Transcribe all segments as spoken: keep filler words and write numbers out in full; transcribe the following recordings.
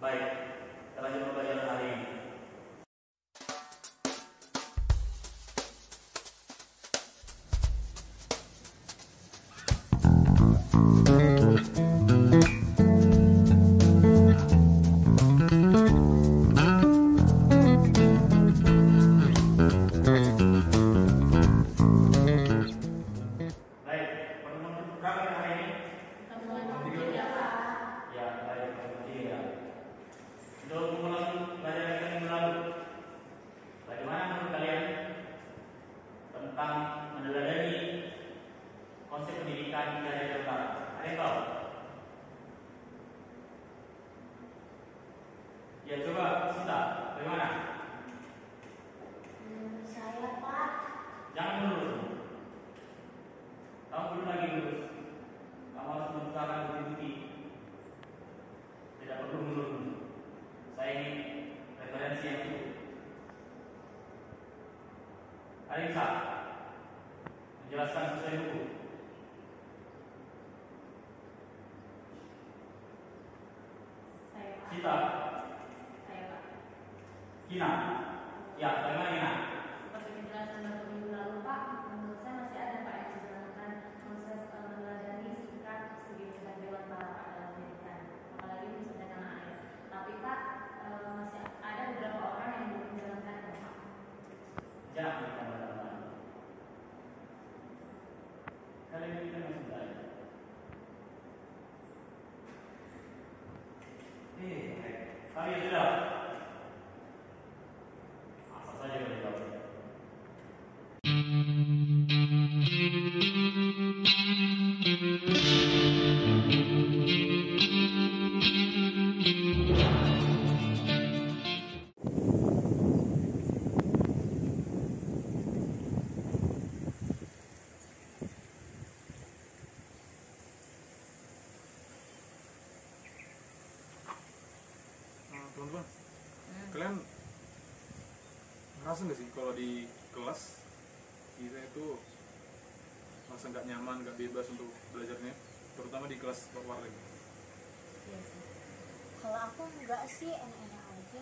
Baik, kita lanjut pembelajaran hari ini. Untuk mengulang pelajaran kita minggu lalu, bagaimana menurut kalian tentang meneladani konsep pendidikan di Asia Tenggara? Ada yang tahu? Ya, coba Sinta, bagaimana? Hmm, saya Pak. Jangan lurus. Kamu belum lagi lurus. Kamu harus mengusahakan bukti-bukti. Tidak perlu menurun. Saya ini referensi yang cukup. Ada yang bisa menjelaskan sesuai buku? Saya Pak. Cita, Saya Pak. Kina, ya, bagaimana Kina? Seperti penjelasan bapak minggu lalu Pak, menurut saya masih ada Pak yang menjalankan konsep uh, meneladani sikap segi dan dewan para Pak dalam pendidikan, apalagi khususnya tanah air. Tapi Pak, uh, masih ada beberapa orang yang belum menjalankan Pak. Jangan ditambah-tambah. Kalian ini kan masih belajar. Eh, kalian sudah. Asal saja kalian tahu. Teman-teman, kalian ngerasa nggak sih kalau di kelas kita itu merasa nggak nyaman, nggak bebas untuk belajarnya, terutama di kelas warling? Iya sih. Kalau aku enggak sih, enak-enak aja.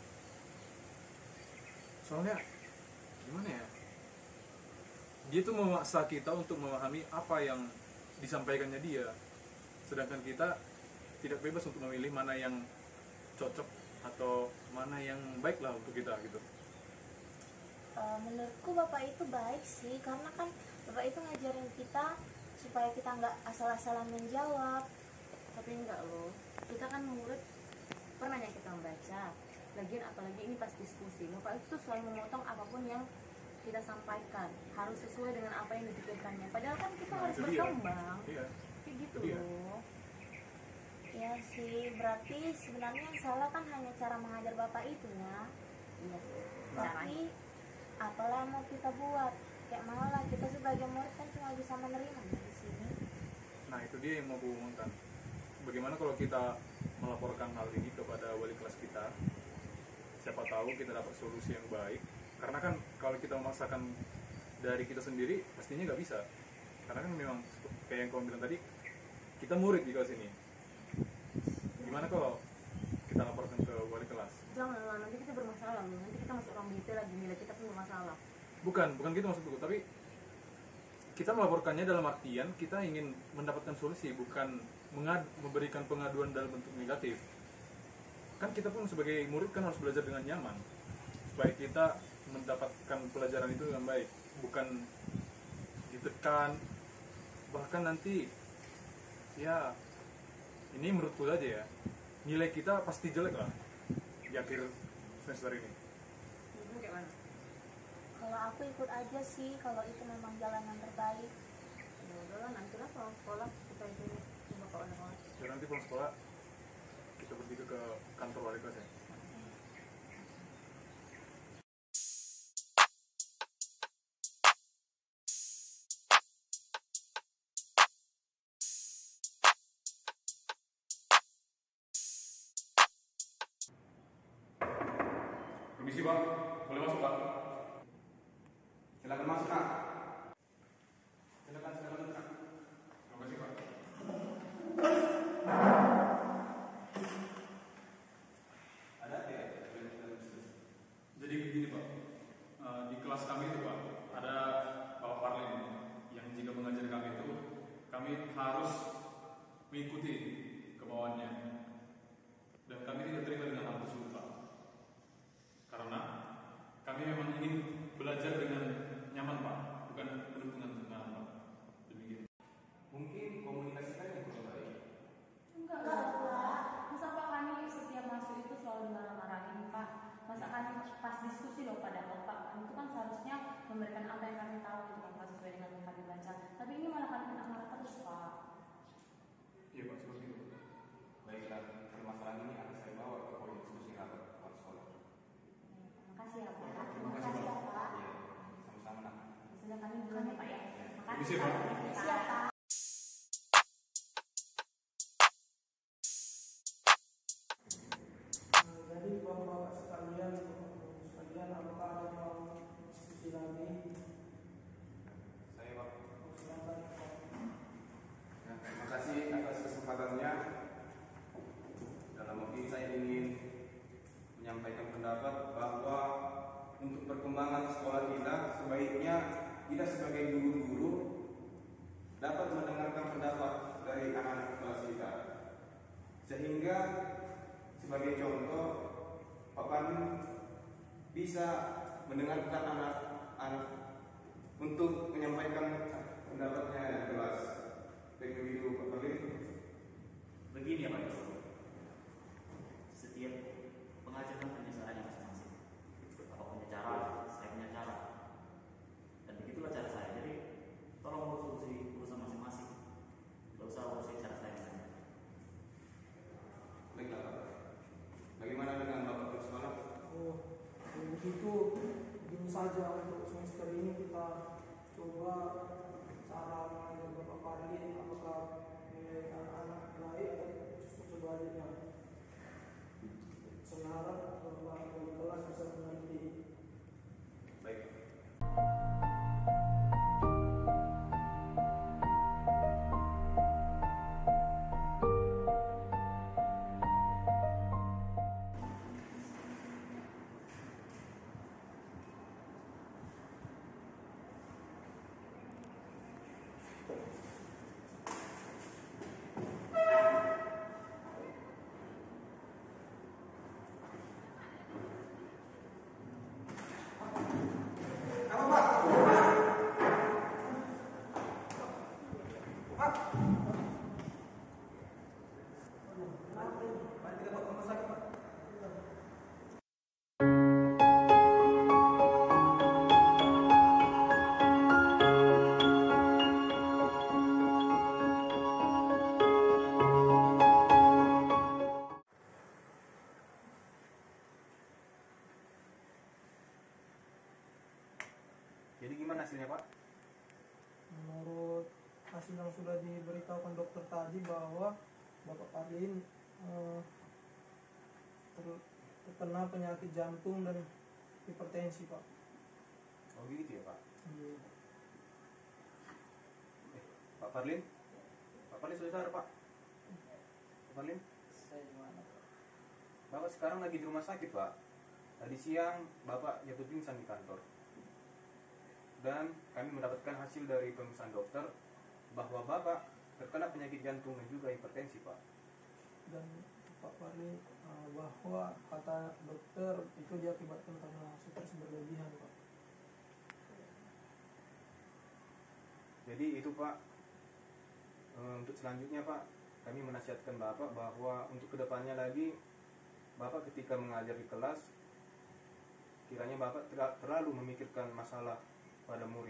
Soalnya gimana ya? Dia tuh memaksa kita untuk memahami apa yang disampaikannya dia, sedangkan kita tidak bebas untuk memilih mana yang cocok atau mana yang baik lah untuk kita gitu. Uh, menurutku bapak itu baik sih, karena kan bapak itu ngajarin kita supaya kita nggak asal-asalan menjawab. Tapi enggak loh, kita kan murid, pernahnya kita membaca. Lagian apalagi ini pas diskusi, bapak itu selalu memotong apapun yang kita sampaikan, harus sesuai dengan apa yang dipikirkannya. Padahal kan kita Nah, harus itu dia. berkembang. Iya. Kayak gitu Itu dia. loh. Ya sih, berarti sebenarnya yang salah kan hanya cara mengajar bapak itu ya. Iya sih. Tapi apalah yang mau kita buat? Kayak mana lah, kita sebagai murid kan cuma bisa menerima di sini. Nah itu dia yang mau aku omongkan. Bagaimana kalau kita melaporkan hal ini kepada wali kelas kita? Siapa tahu kita dapat solusi yang baik. Karena kan kalau kita memaksakan dari kita sendiri, pastinya nggak bisa. Karena kan memang kayak yang kamu bilang tadi, kita murid di kelas ini. Gimana kalau kita laporkan ke wali kelas? Jangan lah, nanti kita bermasalah loh. Nanti kita masuk orang bete lagi, nilai kita pun bermasalah. Bukan, bukan gitu maksudku, tapi kita melaporkannya dalam artian kita ingin mendapatkan solusi, bukan mengad memberikan pengaduan dalam bentuk negatif. Kan kita pun sebagai murid kan harus belajar dengan nyaman, supaya kita mendapatkan pelajaran itu dengan baik, bukan ditekan. Bahkan nanti, ya ini menurutku aja ya, nilai kita pasti jelek lah di akhir semester ini. Itu kayak mana? Kalau aku ikut aja sih, kalau itu memang jalan yang terbaik. Ya udahlah, nanti lah pulang sekolah kita itu coba ke anak-anak. Dan nanti pulang sekolah kita pergi ke kantor wali kelas ya. Permisi Pak, boleh masuk Pak? Silakan masuk Kak. Silakan silakan masuk Kak. Terima kasih Pak. Masa kami pas diskusi loh padahal Pak, itu kan seharusnya memberikan apa yang kami tahu gitu kan Pak, sesuai dengan yang kami baca. Tapi ini malah kami kena marah terus Pak. Iya Pak, seperti itu. Baiklah, permasalahan ini akan saya bawa ke poin diskusi rapat kepala sekolah. Makasih ya Pak. Terima kasih, Pak. ya Pak. Iya, sama-sama nak. Sudah kami duluan ya Pak ya. Permisi, Makasih Pak. Makasih ya Pak. Nah, jadi bapak-bapak sekalian, bapak-bapak sekalian, apakah ada yang mau diskusi lagi? Saya Pak. Silakan Pak. Ya, terima kasih atas kesempatannya. Dalam waktu ini saya ingin menyampaikan pendapat bahwa untuk perkembangan sekolah kita sebaiknya kita sebagai guru-guru dapat mendengarkan pendapat dari anak-anak kelas kita, sehingga sebagai contoh Pak Pandu bisa mendengarkan anak-anak untuk menyampaikan pendapatnya di kelas. Baik begitu Pak Pandu. Begini ya Pak Yusuf, setiap pengajar kan punya caranya masing-masing. Bapak punya cara, saya punya cara, dan begitulah cara saya. Jadi tolong urus urusi urusan masing-masing, tidak usah urusi cara saya. Baiklah Pak. Bagaimana dengan Bapak Kepala Sekolah? Oh, kalau begitu begini saja untuk semester ini kita coba cara mengajar Bapak Fadli, apakah nilai anak-anak baik atau justru sebaliknya. Saya harap Bapak Wali kelas bisa mengerti. Baik. Jadi gimana hasilnya Pak? Menurut hasil yang sudah diberitahukan dokter tadi bahwa Bapak Fadlin eh, ter- terkena penyakit jantung dan hipertensi Pak. Oh gitu ya Pak. Iya. Eh, Pak Farlin? Pak Farlin sudah sadar Pak? Pak Farlin? Saya gimana Pak? Bapak sekarang lagi di rumah sakit Pak. Tadi siang Bapak jatuh pingsan di kantor. Dan kami mendapatkan hasil dari pemeriksaan dokter bahwa Bapak terkena penyakit jantung dan juga hipertensi Pak. Dan Pak Fadlin eh, bahwa kata dokter itu diakibatkan karena stres berlebihan Pak. Jadi itu Pak, e, untuk selanjutnya Pak, kami menasihatkan Bapak bahwa untuk kedepannya lagi Bapak ketika mengajar di kelas, kiranya Bapak ter- terlalu memikirkan masalah pada murid.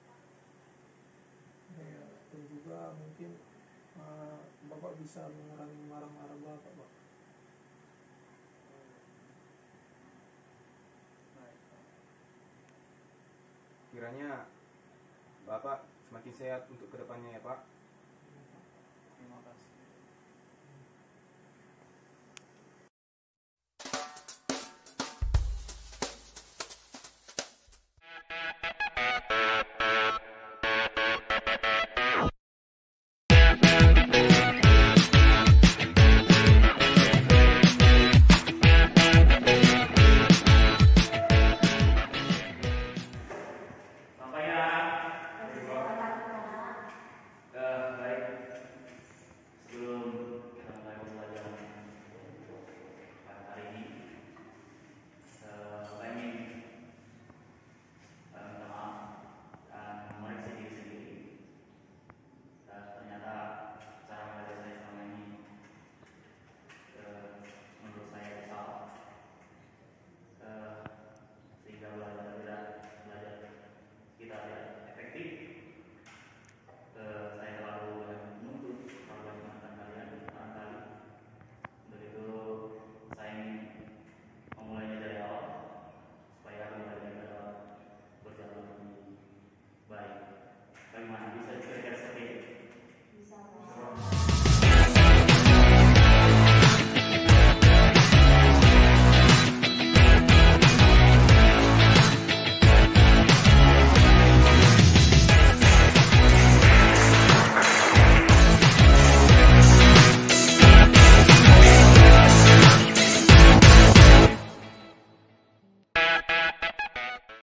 Ya, dan juga mungkin eh, Bapak bisa mengurangi marah-marah Bapak Pak. Kiranya Bapak semakin sehat untuk kedepannya ya Pak.